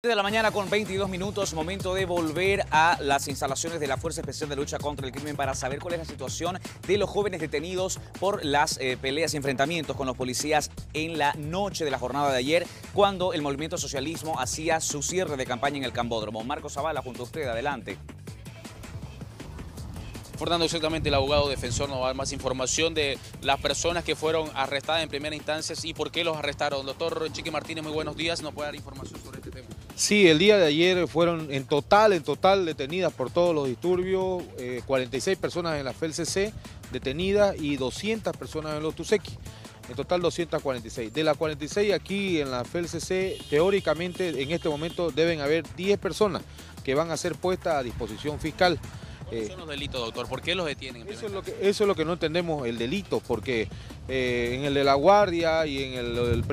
De la mañana con 22 minutos, momento de volver a las instalaciones de la Fuerza Especial de Lucha contra el Crimen para saber cuál es la situación de los jóvenes detenidos por las peleas y enfrentamientos con los policías en la noche de la jornada de ayer, cuando el Movimiento Socialismo hacía su cierre de campaña en el Cambódromo. Marcos Zavala, junto a usted, adelante. Fernando, exactamente, el abogado defensor nos va a dar más información de las personas que fueron arrestadas en primera instancia y por qué los arrestaron. Doctor Chiqui Martínez, muy buenos días, ¿nos puede dar información sobre este tema? Sí, el día de ayer fueron en total detenidas por todos los disturbios, 46 personas en la FELCC detenidas y 200 personas en los Tusequi. En total 246. De las 46 aquí en la FELCC, teóricamente en este momento deben haber 10 personas que van a ser puestas a disposición fiscal. ¿Cuáles son los delitos, doctor? ¿Por qué los detienen? Eso es lo que no entendemos, el delito, porque en el de la guardia y en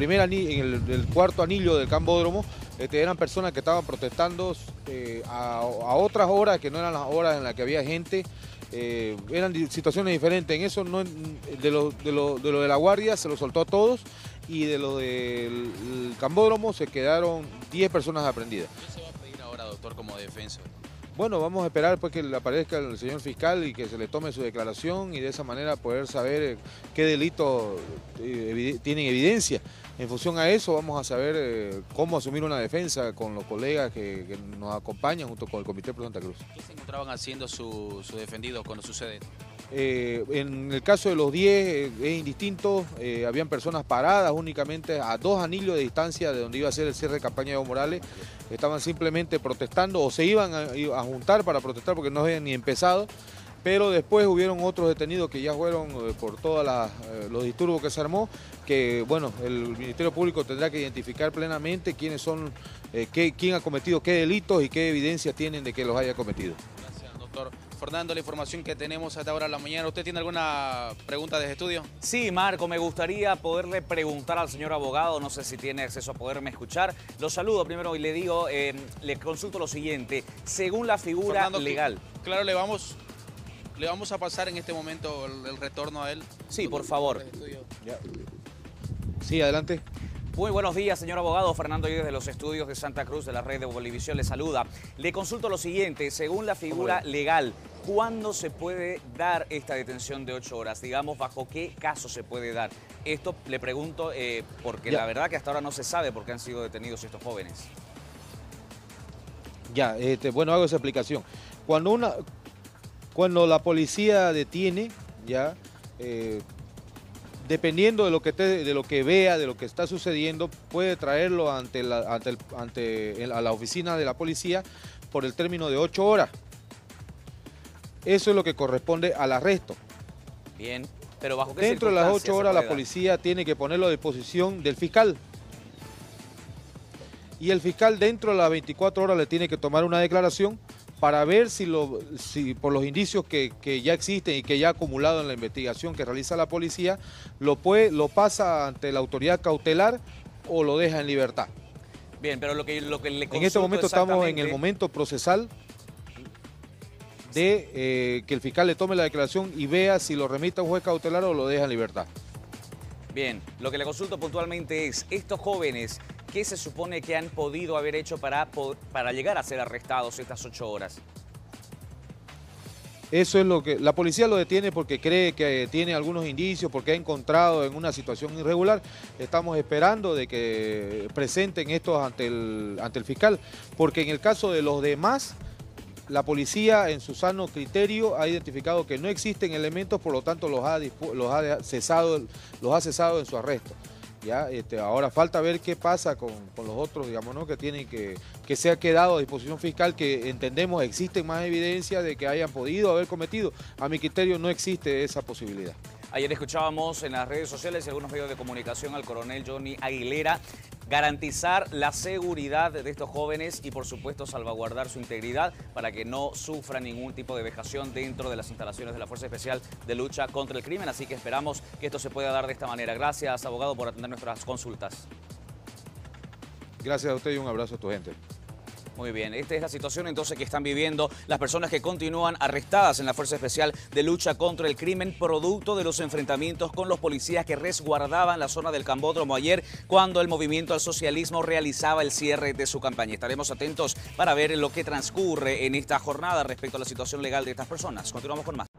el cuarto anillo del Cambódromo eran personas que estaban protestando a otras horas que no eran las horas en las que había gente. Eran situaciones diferentes. En eso de lo de la guardia se lo soltó a todos, y de lo del Cambódromo se quedaron 10 personas aprendidas. ¿Qué se va a pedir ahora, doctor, como defensa? Bueno, vamos a esperar pues que le aparezca el señor fiscal y que se le tome su declaración, y de esa manera poder saber qué delito tienen evidencia. En función a eso vamos a saber cómo asumir una defensa con los colegas que nos acompañan junto con el Comité Pro Santa Cruz. ¿Qué se encontraban haciendo sus defendidos cuando sucede esto? En el caso de los 10 es indistinto. Habían personas paradas únicamente a 2 anillos de distancia de donde iba a ser el cierre de campaña de Evo Morales. Estaban simplemente protestando, o se iban a juntar para protestar porque no habían ni empezado, pero después hubieron otros detenidos que ya fueron por todos los disturbios que se armó, que bueno, el Ministerio Público tendrá que identificar plenamente quiénes son, quién ha cometido qué delitos y qué evidencia tienen de que los haya cometido. Gracias, doctor. Fernando, la información que tenemos hasta ahora en la mañana. ¿Usted tiene alguna pregunta de estudio? Sí, Marco, me gustaría poderle preguntar al señor abogado, no sé si tiene acceso a poderme escuchar. Lo saludo primero y le digo, le consulto lo siguiente. Según la figura Fernando, legal... Claro, le vamos a pasar en este momento el retorno a él. Sí, por favor. Ya. Sí, adelante. Muy buenos días, señor abogado. Fernando Díez de los estudios de Santa Cruz de la red de Bolivisión le saluda. Le consulto lo siguiente, según la figura legal, ¿cuándo se puede dar esta detención de 8 horas? Digamos, ¿bajo qué caso se puede dar? Esto le pregunto porque la verdad que hasta ahora no se sabe por qué han sido detenidos estos jóvenes. Ya, bueno, hago esa explicación. Cuando la policía detiene, ya, dependiendo de lo que vea, de lo que está sucediendo, puede traerlo a la oficina de la policía por el término de 8 horas. Eso es lo que corresponde al arresto. Bien, pero ¿bajo qué Dentro de las 8 horas la dar? policía tiene que ponerlo a disposición del fiscal. Y el fiscal dentro de las 24 horas le tiene que tomar una declaración para ver si por los indicios que ya existen y que ya ha acumulado en la investigación que realiza la policía, lo pasa ante la autoridad cautelar o lo deja en libertad. Bien, pero lo que le consulto en este momento estamos en el exactamente... momento procesal de que el fiscal le tome la declaración y vea si lo remite a un juez cautelar o lo deja en libertad. Bien, lo que le consulto puntualmente es, estos jóvenes, ¿qué se supone que han podido haber hecho para llegar a ser arrestados estas 8 horas? Eso es lo que... La policía lo detiene porque cree que tiene algunos indicios, porque ha encontrado en una situación irregular. Estamos esperando de que presenten esto ante el fiscal, porque en el caso de los demás, la policía en su sano criterio ha identificado que no existen elementos, por lo tanto los ha cesado en su arresto. Ya, ahora falta ver qué pasa con los otros, digamos, ¿no? que se ha quedado a disposición fiscal, que entendemos existen más evidencia de que hayan podido haber cometido. A mi criterio no existe esa posibilidad. Ayer escuchábamos en las redes sociales y algunos medios de comunicación al coronel Johnny Aguilera garantizar la seguridad de estos jóvenes y por supuesto salvaguardar su integridad para que no sufran ningún tipo de vejación dentro de las instalaciones de la Fuerza Especial de Lucha contra el Crimen. Así que esperamos que esto se pueda dar de esta manera. Gracias, abogado, por atender nuestras consultas. Gracias a usted y un abrazo a tu gente. Muy bien, esta es la situación entonces que están viviendo las personas que continúan arrestadas en la Fuerza Especial de Lucha contra el Crimen, producto de los enfrentamientos con los policías que resguardaban la zona del Cambódromo ayer cuando el Movimiento al Socialismo realizaba el cierre de su campaña. Estaremos atentos para ver lo que transcurre en esta jornada respecto a la situación legal de estas personas. Continuamos con más.